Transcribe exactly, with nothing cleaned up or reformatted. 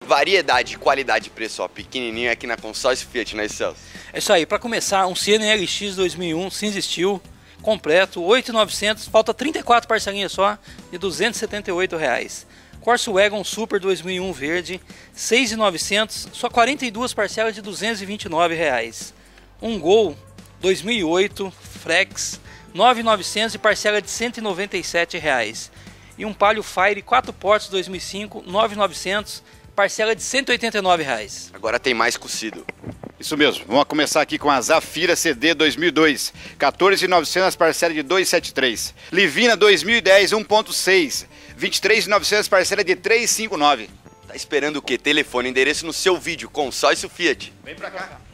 Variedade, qualidade e preço, ó, pequenininho aqui na Consórcio Fiat, né, Celso? É isso aí, para começar, um Siena L X dois mil e um Cinza Steel completo, oito mil e novecentos, falta trinta e quatro parcelinhas só, de duzentos e setenta e oito reais. Corsa Wagon Super dois mil e um verde, seis mil e novecentos, só quarenta e duas parcelas de duzentos e vinte e nove reais. Um Gol dois mil e oito Flex, nove mil e novecentos e parcela de cento e noventa e sete reais. E um Palio Fire quatro portas dois mil e cinco, nove mil e novecentos, parcela de cento e oitenta e nove reais. Agora tem mais cozido. Isso mesmo, vamos começar aqui com a Zafira C D dois mil e dois, quatorze mil e novecentos, parcela de duzentos e setenta e três. Livina dois mil e dez um ponto seis, vinte e três mil e novecentos, parcela de trezentos e cinquenta e nove. Tá esperando o quê? Telefone, endereço no seu vídeo, Consórcio Fiat. Vem pra cá.